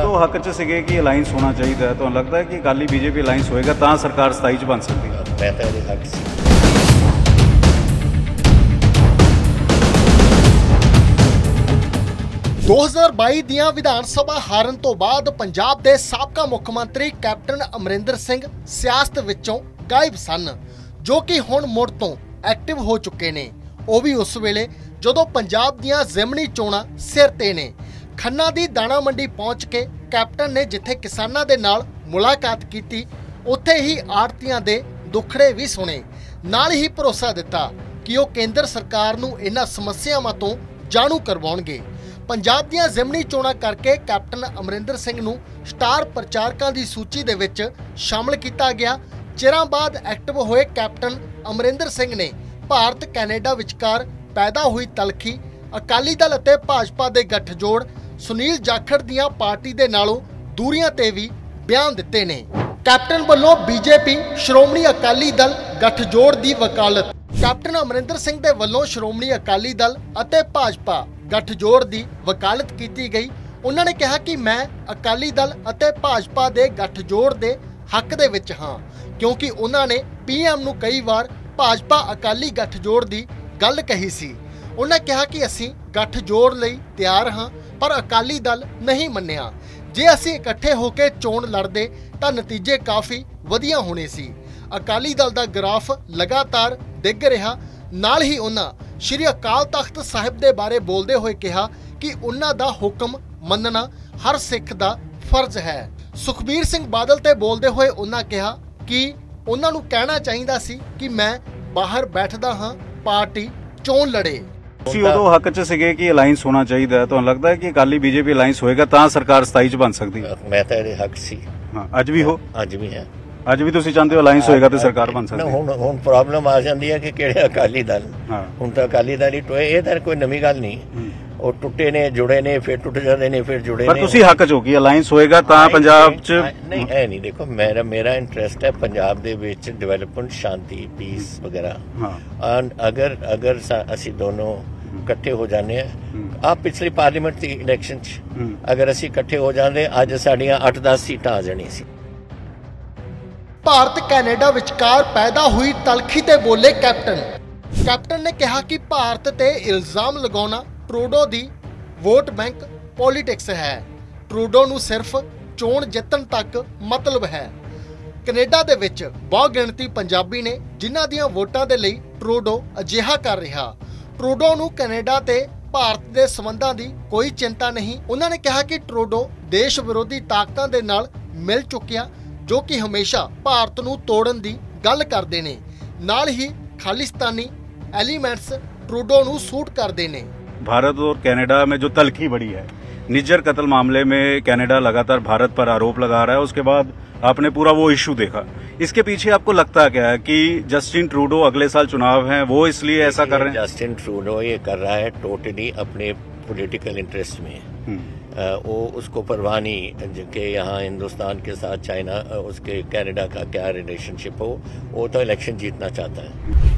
ਉਦੋਂ ਹੱਕ 'ਚ ਸੀਗੇ ਕਿ ਅਲਾਈਅੰਸ ਹੋਣਾ ਚਾਹੀਦਾ ਹੈ। ਤੁਹਾਨੂੰ ਲੱਗਦਾ ਹੈ ਕਿ ਅਕਾਲੀ ਬੀਜੇਪੀ ਅਲਾਈਅੰਸ ਹੋਏਗਾ ਤਾਂ ਸਰਕਾਰ 27 'ਚ ਬਣ ਸਕਦੀ ਹੈ? ਮੈਂ ਤਾਂ ਇਹਦੇ ਹੱਕ ਸੀ। 2022 ਦੀਆਂ ਵਿਧਾਨ ਸਭਾ ਹਾਰਨ ਤੋਂ ਬਾਅਦ ਪੰਜਾਬ ਦੇ ਸਾਬਕਾ ਮੁੱਖ ਮੰਤਰੀ ਕੈਪਟਨ ਅਮਰਿੰਦਰ ਸਿੰਘ ਸਿਆਸਤ ਵਿੱਚੋਂ ਗਾਇਬ ਸਨ, ਜੋ ਕਿ ਹੁਣ ਮੁੜ ਤੋਂ ਐਕਟਿਵ ਹੋ ਚੁੱਕੇ ਨੇ। ਉਹ ਵੀ ਉਸ ਵੇਲੇ ਜਦੋਂ ਪੰਜਾਬ ਦੀਆਂ ਜ਼ਿਮਨੀ ਚੋਣਾਂ ਸਿਰ ਤੇ ਨੇ। ਖੰਨਾ ਦੀ ਦਾਣਾ ਮੰਡੀ ਪਹੁੰਚ ਕੇ ਕੈਪਟਨ ਨੇ ਜਿੱਥੇ ਕਿਸਾਨਾਂ ਦੇ ਨਾਲ ਮੁਲਾਕਾਤ ਕੀਤੀ, ਉੱਥੇ ਹੀ ਆੜ੍ਹਤੀਆਂ ਦੇ ਦੁੱਖੜੇ ਵੀ ਸੁਣੇ। ਨਾਲ ਹੀ ਭਰੋਸਾ ਦਿੱਤਾ ਕਿ ਉਹ ਕੇਂਦਰ ਸਰਕਾਰ ਨੂੰ ਇਹਨਾਂ ਸਮੱਸਿਆਵਾਂ ਤੋਂ ਜਾਣੂ ਕਰਵਾਉਣਗੇ। ਪੰਜਾਬ ਦੀਆਂ ਜ਼ਿਮਨੀ ਚੋਣਾਂ ਕਰਕੇ ਕੈਪਟਨ ਅਮਰਿੰਦਰ ਸਿੰਘ ਨੂੰ ਸਟਾਰ ਪ੍ਰਚਾਰਕਾਂ ਦੀ ਸੂਚੀ ਦੇ ਵਿੱਚ ਸ਼ਾਮਲ ਕੀਤਾ ਗਿਆ। ਚਿਰਾਂ ਬਾਅਦ ਐਕਟਿਵ ਹੋਏ ਕੈਪਟਨ ਅਮਰਿੰਦਰ ਸਿੰਘ ਨੇ ਭਾਰਤ ਕੈਨੇਡਾ ਵਿਚਕਾਰ ਪੈਦਾ ਹੋਈ ਤਲਖੀ, ਅਕਾਲੀ ਦਲ ਅਤੇ ਭਾਜਪਾ ਦੇ ਗੱਠਜੋੜ, ਸੁਨੀਲ ਜਾਖੜ ਦੀਆਂ ਪਾਰਟੀ ਦੇ ਨਾਲੋਂ ਦੂਰੀਆਂ ਤੇ ਵੀ ਬਿਆਨ ਦਿੱਤੇ ਨੇ। ਕੈਪਟਨ ਵੱਲੋਂ ਬੀਜੇਪੀ ਸ਼੍ਰੋਮਣੀ ਅਕਾਲੀ ਦਲ ਗੱਠਜੋੜ ਦੀ ਵਕਾਲਤ। ਕੈਪਟਨ ਅਮਰਿੰਦਰ ਸਿੰਘ ਦੇ ਵੱਲੋਂ ਸ਼੍ਰੋਮਣੀ ਅਕਾਲੀ ਦਲ ਅਤੇ ਭਾਜਪਾ ਗੱਠਜੋੜ ਦੀ ਵਕਾਲਤ ਕੀਤੀ ਗਈ। ਉਹਨਾਂ ਨੇ ਕਿਹਾ ਕਿ ਮੈਂ ਅਕਾਲੀ ਦਲ ਅਤੇ ਭਾਜਪਾ ਦੇ ਗੱਠਜੋੜ ਦੇ ਹੱਕ ਦੇ ਵਿੱਚ ਹਾਂ, ਕਿਉਂਕਿ ਉਹਨਾਂ ਨੇ ਪੀਐਮ ਨੂੰ ਕਈ ਵਾਰ ਭਾਜਪਾ ਅਕਾਲੀ ਗੱਠਜੋੜ ਦੀ ਗੱਲ ਕਹੀ ਸੀ। ਉਹਨਾਂ ਕਿਹਾ ਕਿ ਅਸੀਂ ਗੱਠਜੋੜ ਲਈ ਤਿਆਰ ਹਾਂ, ਪਰ ਅਕਾਲੀ ਦਲ ਨਹੀਂ ਮੰਨਿਆ। ਜੇ ਅਸੀਂ ਇਕੱਠੇ ਹੋ ਕੇ ਚੋਣ ਲੜਦੇ ਤਾਂ ਨਤੀਜੇ ਕਾਫੀ ਵਧੀਆ ਹੋਣੇ ਸੀ। ਅਕਾਲੀ ਦਲ ਦਾ ਗ੍ਰਾਫ ਲਗਾਤਾਰ ਡਿੱਗ ਰਿਹਾ। ਨਾਲ ਹੀ ਉਹਨਾਂ ਸ਼੍ਰੀ ਅਕਾਲ ਤਖਤ ਸਾਹਿਬ ਦੇ ਬਾਰੇ ਬੋਲਦੇ ਹੋਏ ਕਿਹਾ ਕਿ ਉਹਨਾਂ ਦਾ ਹੁਕਮ ਮੰਨਣਾ ਹਰ ਸਿੱਖ ਦਾ ਫਰਜ਼ ਹੈ। ਸੁਖਬੀਰ ਸਿੰਘ ਬਾਦਲ ਤੇ ਬੋਲਦੇ ਹੋਏ ਉਹਨਾਂ ਕਿਹਾ ਕਿ ਉਹਨਾਂ ਨੂੰ ਕਹਿਣਾ ਚਾਹੀਦਾ ਸੀ ਕਿ ਮੈਂ ਬਾਹਰ ਬੈਠਦਾ ਹਾਂ, ਪਾਰਟੀ ਚੋਣ ਲੜੇ। ਤੁਸੀਂ ਉਦੋਂ ਹੱਕ 'ਚ ਸੀਗੇ ਕਿ ਅਲਾਈਅੰਸ ਹੋਣਾ ਚਾਹੀਦਾ ਹੈ। ਤੁਹਾਨੂੰ ਲੱਗਦਾ ਹੈ ਕਿ ਅਕਾਲੀ ਬੀਜੇਪੀ ਅਲਾਈਅੰਸ ਹੋਏਗਾ ਤਾਂ ਸਰਕਾਰ 27 'ਚ ਬਣ ਸਕਦੀ ਹੈ? ਮੈਂ ਤਾਂ ਇਹਦੇ ਹੱਕ ਸੀ। ਹਾਂ, ਅੱਜ ਵੀ ਹੋ? ਅੱਜ ਵੀ ਹੈ। ਅੱਜ ਵੀ ਤੁਸੀਂ ਚਾਹੁੰਦੇ ਹੋ ਅਲਾਈਅੰਸ ਹੋਏਗਾ ਤੇ ਸਰਕਾਰ ਬਣ ਸਕਦੀ ਹੈ? ਹੁਣ ਪ੍ਰੋਬਲਮ ਆ ਜਾਂਦੀ ਹੈ ਕਿ ਕਿਹੜੇ ਅਕਾਲੀ ਦਲ। ਹੁਣ ਤਾਂ ਅਕਾਲੀ ਦਲ ਹੀ ਟੋਏ, ਇਹ ਤਾਂ ਕੋਈ ਨਵੀਂ ਗੱਲ ਨਹੀਂ। ਉਹ ਟੁੱਟੇ ਨੇ, ਜੁੜੇ ਨੇ, ਫਿਰ ਟੁੱਟ ਜਾਂਦੇ ਨੇ, ਫਿਰ ਜੁੜੇ ਨੇ। ਪਰ ਤੁਸੀਂ ਹੱਕ 'ਚ ਹੋ ਕਿ ਅਲਾਈਅੰਸ ਹੋਏਗਾ ਤਾਂ ਪੰਜਾਬ 'ਚ? ਨਹੀਂ, ਇਹ ਨਹੀਂ। ਦੇਖੋ, ਮੇਰਾ ਇੰਟਰਸਟ ਹੈ ਪੰਜਾਬ ਦੇ ਵਿੱਚ ਡਿਵੈਲਪਮੈਂਟ, ਸ਼ਾਂਤੀ, ਪੀਸ ਵਗੈਰਾ। ਅਗਰ ਅਸੀਂ ਦੋਨੋਂ ਇਕੱਠੇ ਹੋ ਜਾਂਦੇ ਆ, ਆਹ ਪਿਛਲੀ ਪਾਰਲੀਮੈਂਟ ਦੀ ਇਲੈਕਸ਼ਨ 'ਚ ਅਗਰ ਅਸੀਂ ਇਕੱਠੇ ਹੋ ਜਾਂਦੇ, ਅੱਜ ਸਾਡੀਆਂ 8-10 ਸੀਟਾਂ ਆ ਜਾਣੀਆਂ ਸੀ। ਭਾਰਤ ਕੈਨੇਡਾ ਵਿਚਕਾਰ ਪੈਦਾ ਹੋਈ ਤਲਖੀ ਤੇ ਬੋਲੇ ਕੈਪਟਨ ਨੇ ਕਿਹਾ ਕਿ ਭਾਰਤ ਤੇ ਇਲਜ਼ਾਮ ਲਗਾਉਣਾ ਟਰੂਡੋ ਦੀ ਵੋਟ ਬੈਂਕ ਪੋਲਿਟਿਕਸ ਹੈ। ਟਰੂਡੋ ਨੂੰ ਸਿਰਫ ਚੋਣ ਜਿੱਤਣ ਤੱਕ ਮਤਲਬ ਹੈ। ਕੈਨੇਡਾ ਦੇ ਵਿੱਚ ਬਹੁਤ ਗਿਣਤੀ ਪੰਜਾਬੀ ਨੇ ਜਿਨ੍ਹਾਂ ਦੀਆਂ ਵੋਟਾਂ ਦੇ ਲਈ ਟਰੂਡੋ ਅਜਿਹਾ ਕਰ ਰਿਹਾ। ਟਰੂਡੋ ਨੂੰ ਕੈਨੇਡਾ ਤੇ ਭਾਰਤ ਦੇ ਸਬੰਧਾਂ ਦੀ ਕੋਈ ਚਿੰਤਾ ਨਹੀਂ। ਉਹਨਾਂ ਨੇ ਕਿਹਾ ਕਿ ਟਰੂਡੋ ਦੇਸ਼ ਵਿਰੋਧੀ ਤਾਕਤਾਂ ਦੇ ਨਾਲ ਮਿਲ ਚੁੱਕਿਆ, ਜੋ ਕਿ ਹਮੇਸ਼ਾ ਭਾਰਤ ਨੂੰ ਤੋੜਨ ਦੀ ਗੱਲ ਕਰਦੇ ਨੇ। ਨਾਲ ਹੀ ਖਾਲਿਸਤਾਨੀ एलिमेंट्स ट्रूडो ਨੂੰ सूट करते हैं। भारत और कनाडा में जो तलखी बढ़ी है, निज्जर कत्ल मामले में कनाडा लगातार भारत पर आरोप लगा रहा है। उसके बाद आपने पूरा वो इश्यू देखा, इसके पीछे आपको लगता क्या है कि जस्टिन ट्रूडो अगले साल चुनाव है, वो इसलिए ऐसा कर रहे हैं? जस्टिन ट्रूडो ये कर रहा है टोटली अपने पॉलिटिकल इंटरेस्ट में। वो उसको परवाह नहीं कि यहाँ हिंदुस्तान के साथ चाइना, उसके कनाडा का क्या रिलेशनशिप हो, वो तो इलेक्शन जीतना चाहता है।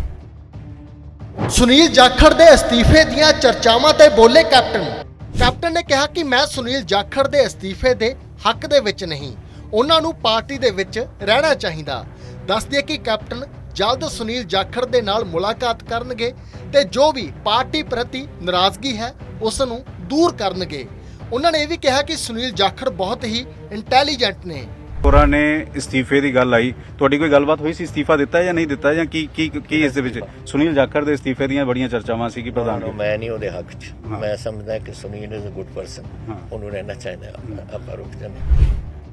सुनील जाखड़ दे अस्तीफे दियां चर्चावां ते बोले कैप्टन ने कहा कि मैं सुनील जाखड़ दे अस्तीफे दे हक दे विच नहीं, उन्हां नूं पार्टी दे विच रहना चाहिदा। दस दिए कि कैप्टन जल्द सुनील जाखड़ दे नाल मुलाकात करनगे ते जो भी पार्टी प्रति नाराजगी है उस नूं दूर करनगे। उन्होंने यह भी कहा कि सुनील जाखड़ बहुत ही इंटैलीजेंट ने। ਹੋਰਾਂ ਨੇ ਇਸਤੀਫੇ ਦੀ ਗੱਲ ਆਈ, ਤੁਹਾਡੀ ਕੋਈ ਗੱਲਬਾਤ ਹੋਈ ਸੀ? ਇਸਤੀਫਾ ਦਿੱਤਾ ਜਾਂ ਨਹੀਂ ਦਿੱਤਾ, ਜਾਂ ਕੀ ਇਸ ਦੇ ਵਿੱਚ? ਸੁਨੀਲ ਜਾਖੜ ਦੇ ਇਸਤੀਫੇ ਦੀਆਂ ਬੜੀਆਂ ਚਰਚਾਵਾਂ ਸੀ ਕਿ ਪ੍ਰਧਾਨ। ਮੈਂ ਨਹੀਂ ਉਹਦੇ ਹੱਕ 'ਚ। ਮੈਂ ਸਮਝਦਾ ਕਿ Sunil is a good person, ਉਹਨੂੰ ਰਹਿਣਾ ਚਾਹੀਦਾ। ਆਪਾਂ ਰੁਕ ਜਾਂਦੇ।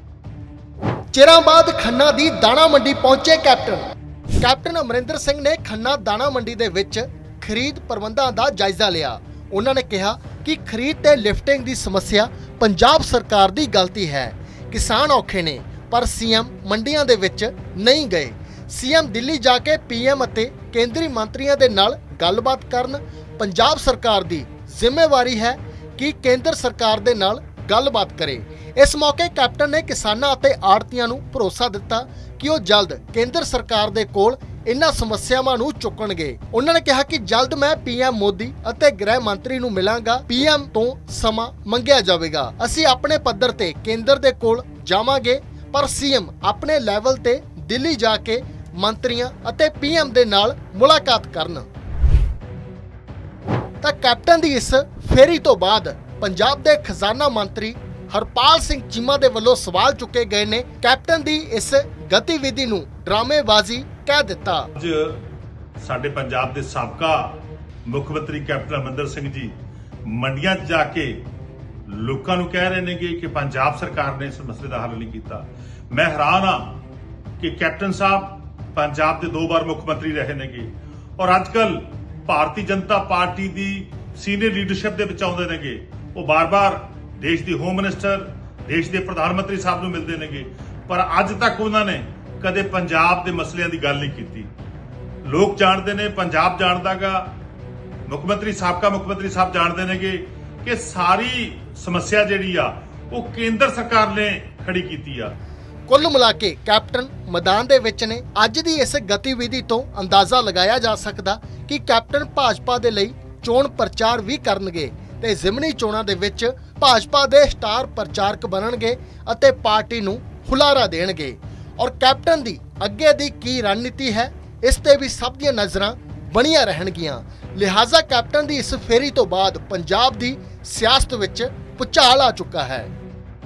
ਚਿਰਾਂ ਬਾਅਦ ਖੰਨਾ ਦੀ ਦਾਣਾ ਮੰਡੀ ਪਹੁੰਚੇ ਕੈਪਟਨ ਅਮਰਿੰਦਰ ਸਿੰਘ ਨੇ ਖੰਨਾ ਦਾਣਾ ਮੰਡੀ ਦੇ ਵਿੱਚ ਖਰੀਦ ਪ੍ਰਬੰਧਾਂ ਦਾ ਜਾਇਜ਼ਾ ਲਿਆ। ਉਹਨਾਂ ਨੇ ਕਿਹਾ ਕਿ ਖਰੀਦ ਤੇ ਲਿਫਟਿੰਗ ਦੀ ਸਮੱਸਿਆ ਪੰਜਾਬ ਸਰਕਾਰ ਦੀ ਗਲਤੀ ਹੈ। ਕਿਸਾਨ ਔਖੇ ਨੇ, ਪਰ ਸੀਐਮ ਮੰਡੀਆਂ ਦੇ ਵਿੱਚ ਨਹੀਂ ਗਏ। ਸੀਐਮ ਦਿੱਲੀ ਜਾ ਕੇ ਪੀਐਮ ਅਤੇ ਕੇਂਦਰੀ ਮੰਤਰੀਆਂ ਦੇ ਨਾਲ ਗੱਲਬਾਤ ਕਰਨ। ਪੰਜਾਬ ਸਰਕਾਰ ਦੀ ਜ਼ਿੰਮੇਵਾਰੀ ਹੈ ਕਿ ਕੇਂਦਰ ਸਰਕਾਰ ਦੇ ਨਾਲ ਗੱਲਬਾਤ ਕਰੇ। ਇਸ ਮੌਕੇ ਕੈਪਟਨ ਨੇ ਕਿਸਾਨਾਂ ਅਤੇ ਆੜ੍ਹਤੀਆਂ ਨੂੰ ਭਰੋਸਾ ਦਿੱਤਾ ਕਿ ਉਹ ਜਲਦ ਕੇਂਦਰ ਸਰਕਾਰ ਦੇ ਕੋਲ ਇਨ੍ਹਾਂ ਸਮੱਸਿਆਵਾਂ ਨੂੰ ਚੁੱਕਣਗੇ। ਉਹਨਾਂ ਨੇ ਕਿਹਾ ਕਿ ਜਲਦ ਮੈਂ ਪੀਐਮ ਮੋਦੀ ਅਤੇ ਗ੍ਰਹਿ ਮੰਤਰੀ ਨੂੰ ਮਿਲਾਂਗਾ। ਪੀਐਮ ਤੋਂ ਸਮਾਂ ਮੰਗਿਆ ਜਾਵੇਗਾ। ਅਸੀਂ ਆਪਣੇ ਪੱਧਰ ਤੇ ਕੇਂਦਰ ਦੇ ਕੋਲ ਜਾਵਾਂਗੇ, ਪਰ ਸੀਐਮ ਆਪਣੇ ਲੈਵਲ ਤੇ ਦਿੱਲੀ ਜਾ ਕੇ ਮੰਤਰੀਆਂ ਅਤੇ ਪੀਐਮ ਦੇ ਨਾਲ ਮੁਲਾਕਾਤ ਕਰਨ। ਤਾਂ ਕੈਪਟਨ ਦੀ ਇਸ ਫੇਰੀ ਤੋਂ ਬਾਅਦ ਪੰਜਾਬ ਦੇ ਖਜ਼ਾਨਾ ਮੰਤਰੀ ਹਰਪਾਲ ਸਿੰਘ ਚੀਮਾ ਦੇ ਵੱਲੋਂ ਸਵਾਲ ਚੁੱਕੇ ਗਏ ਨੇ। ਕੈਪਟਨ ਦੀ ਇਸ ਗਤੀਵਿਧੀ ਨੂੰ ਡਰਾਮੇਬਾਜ਼ੀ ਕਹਿ ਦਿੱਤਾ। ਅੱਜ ਸਾਡੇ ਪੰਜਾਬ ਦੇ ਸਾਬਕਾ ਮੁੱਖ ਮੰਤਰੀ ਕੈਪਟਨ ਅਮਰਿੰਦਰ ਸਿੰਘ ਜੀ ਮੰਡੀਆਂ 'ਚ ਜਾ ਕੇ ਲੋਕਾਂ ਨੂੰ ਕਹਿ ਰਹੇ ਨੇਗੇ ਕਿ ਪੰਜਾਬ ਸਰਕਾਰ ਨੇ ਇਸ ਮਸਲੇ ਦਾ ਹੱਲ ਨਹੀਂ ਕੀਤਾ। ਮੈਂ ਹੈਰਾਨ ਹਾਂ ਕਿ ਕੈਪਟਨ ਸਾਹਿਬ ਪੰਜਾਬ ਦੇ 2 ਵਾਰ ਮੁੱਖ ਮੰਤਰੀ ਰਹੇ ਨੇਗੇ ਔਰ ਅੱਜਕੱਲ ਭਾਰਤੀ ਜਨਤਾ ਪਾਰਟੀ ਦੀ ਸੀਨੀਅਰ ਲੀਡਰਸ਼ਿਪ ਦੇ ਵਿੱਚ ਆਉਂਦੇ ਨੇਗੇ। ਉਹ ਬਾਰ-ਬਾਰ ਦੇਸ਼ ਦੀ ਹੋਮ ਮਿਨਿਸਟਰ, ਦੇਸ਼ ਦੇ ਪ੍ਰਧਾਨ ਮੰਤਰੀ ਸਾਹਿਬ ਨੂੰ ਮਿਲਦੇ ਨੇਗੇ, ਪਰ ਅੱਜ ਤੱਕ ਉਹਨਾਂ ਨੇ ਕਦੇ ਪੰਜਾਬ ਦੇ ਮਸਲਿਆਂ ਦੀ ਗੱਲ ਨਹੀਂ ਕੀਤੀ। ਲੋਕ ਜਾਣਦੇ ਨੇ, ਪੰਜਾਬ ਜਾਣਦਾਗਾ, ਸਾਬਕਾ ਮੁੱਖ ਮੰਤਰੀ ਸਾਹਿਬ ਜਾਣਦੇ ਨੇਗੇ ਕਿ ਸਾਰੀ ਸਮੱਸਿਆ ਜਿਹੜੀ ਆ ਉਹ ਕੇਂਦਰ ਸਰਕਾਰ ਨੇ ਖੜੀ ਕੀਤੀ ਆ। ਕੁੱਲ ਮਿਲਾ ਕੇ ਕੈਪਟਨ ਮੈਦਾਨ ਦੇ ਵਿੱਚ ਨੇ। ਅੱਜ ਦੀ ਇਸ ਗਤੀਵਿਧੀ ਤੋਂ ਅੰਦਾਜ਼ਾ ਲਗਾਇਆ ਜਾ ਸਕਦਾ ਕਿ ਕੈਪਟਨ ਭਾਜਪਾ ਦੇ ਲਈ ਚੋਣ ਪ੍ਰਚਾਰ ਵੀ ਕਰਨਗੇ ਤੇ ਜ਼ਿਮਨੀ ਚੋਣਾਂ ਦੇ ਵਿੱਚ ਭਾਜਪਾ ਦੇ ਸਟਾਰ ਪ੍ਰਚਾਰਕ ਬਣਨਗੇ ਅਤੇ ਪਾਰਟੀ ਨੂੰ ਹੁਲਾਰਾ ਦੇਣਗੇ। ਔਰ ਕੈਪਟਨ ਦੀ ਅੱਗੇ ਦੀ ਕੀ ਰਣਨੀਤੀ ਹੈ, ਇਸ ਤੇ ਵੀ ਸਭ ਦੀਆਂ ਨਜ਼ਰਾਂ ਬਣੀਆਂ ਰਹਿਣਗੀਆਂ। ਲਿਹਾਜ਼ਾ ਕੈਪਟਨ ਦੀ ਇਸ ਫੇਰੀ ਤੋਂ ਬਾਅਦ ਪੰਜਾਬ ਦੀ ਸਿਆਸਤ ਵਿੱਚ ਭੁਚਾਲ ਆ ਚੁੱਕਾ ਹੈ।